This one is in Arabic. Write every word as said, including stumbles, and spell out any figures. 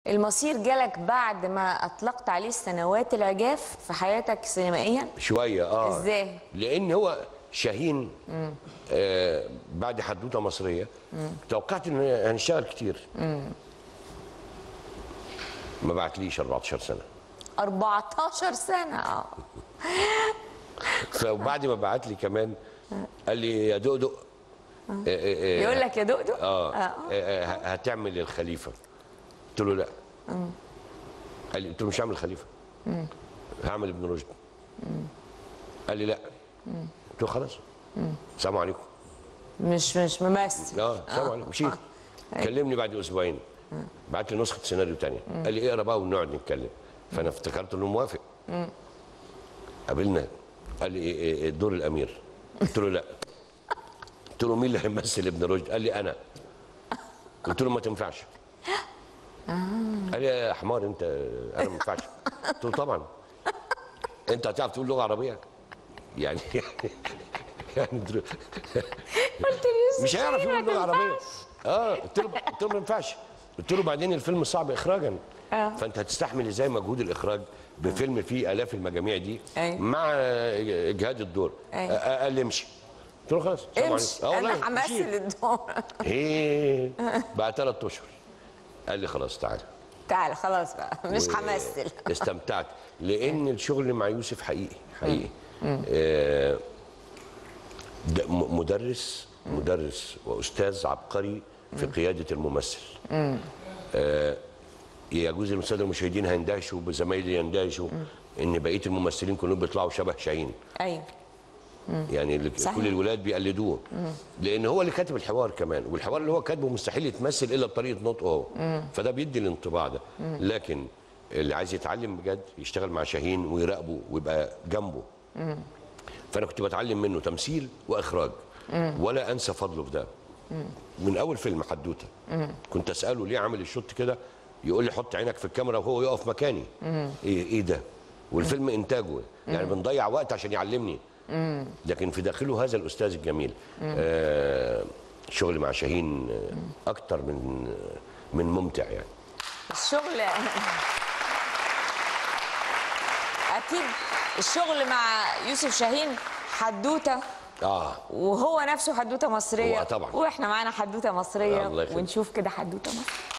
المصير جالك بعد ما اطلقت عليه السنوات العجاف في حياتك سينمائيا؟ شويه اه. ازاي؟ لان هو شاهين آه بعد حدوته مصريه مم. توقعت ان هنشتغل كتير. مم. ما بعتليش أربعتاشر سنه. أربعتاشر سنه اه. فبعد ما بعت لي كمان قال لي يا دقدق آه. آه يقول لك يا دقدق آه, آه, آه هتعمل الخليفه. قلت له لا. مم. قال لي قلت له مش هعمل الخليفه. مم. هعمل ابن رشد. مم. قال لي لا. مم. قلت له خلاص. السلام عليكم. مش مش ممثل. اه السلام عليكم مشيت. آه. كلمني بعد اسبوعين بعت لي نسخه سيناريو ثانيه قال لي اقرا بقى ونقعد نتكلم. فانا افتكرت انه موافق. مم. قابلنا قال لي إيه دور الامير. قلت له لا. قلت له مين اللي هيمثل ابن رشد؟ قال لي انا. قلت له ما تنفعش. قال لي يا حمار انت انا ما ينفعش. قلت له طبعا انت هتعرف تقول لغه عربيه يعني يعني قلت لي مش هيعرف يقول لغه عربيه. اه قلت له قلت له ما ينفعش. قلت له بعدين الفيلم صعب اخراجا. آه. فانت هتستحمل ازاي مجهود الاخراج بفيلم فيه الاف المجاميع دي أي. مع اجهاد الدور. أي. قال لي امشي. قلت له خلاص امشي اه انا همثل الدور. ايه بعد ثلاث اشهر قال لي خلاص تعالى تعالى خلاص بقى مش همثل. استمتعت لان الشغل مع يوسف حقيقي حقيقي. آه مدرس مدرس واستاذ عبقري في قياده الممثل. آه يجوز الساده المشاهدين هيندهشوا بزمايلي يندهشوا ان بقيه الممثلين كلهم بيطلعوا شبه شاهين. ايوه يعني صحيح. كل الولاد بيقلدوه لان هو اللي كاتب الحوار كمان، والحوار اللي هو كاتبه مستحيل يتمثل الا بطريقه نطقه هو. فده بيدي الانطباع ده. مم. لكن اللي عايز يتعلم بجد يشتغل مع شاهين ويراقبه ويبقى جنبه. مم. فانا كنت بتعلم منه تمثيل واخراج. مم. ولا انسى فضله في ده. مم. من اول فيلم حدوته مم. كنت اساله ليه عامل الشوت كده، يقول لي حط عينك في الكاميرا وهو يقف مكاني. مم. ايه ايه ده؟ والفيلم انتاجه يعني بنضيع وقت عشان يعلمني. مم. لكن في داخله هذا الاستاذ الجميل. آه شغل مع شاهين آه اكتر من من ممتع يعني. الشغل اكيد الشغل مع يوسف شاهين حدوته اه وهو نفسه حدوته مصريه طبعا، واحنا معانا حدوته مصريه ونشوف كده حدوته مصريه.